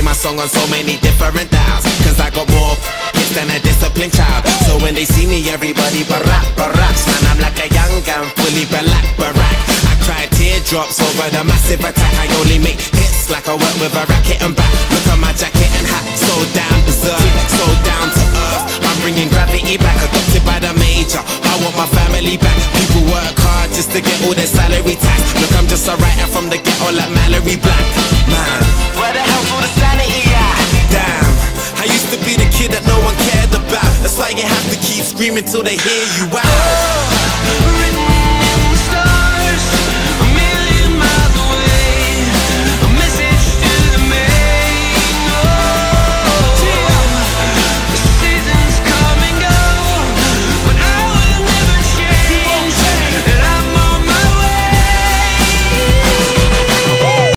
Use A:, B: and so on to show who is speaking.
A: my song on so many different dials, cause I got more hits than a disciplined child. So when they see me, everybody baracks. Man, I'm like a young gun, fully barack. I cry teardrops over the massive attack. I only make hits like I work with a racket and back. Look at my jacket and hat, so down berserk, so down to earth. I'm bringing gravity back, adopted by the major. I want my family back. People work hard just to get all their salary tax. Look, I'm just a writer from the ghetto like Mallory Black. Man, where the hell's all the sanity at? Damn, I used to be the kid that no one cared about. That's why you have to keep screaming till they hear you out.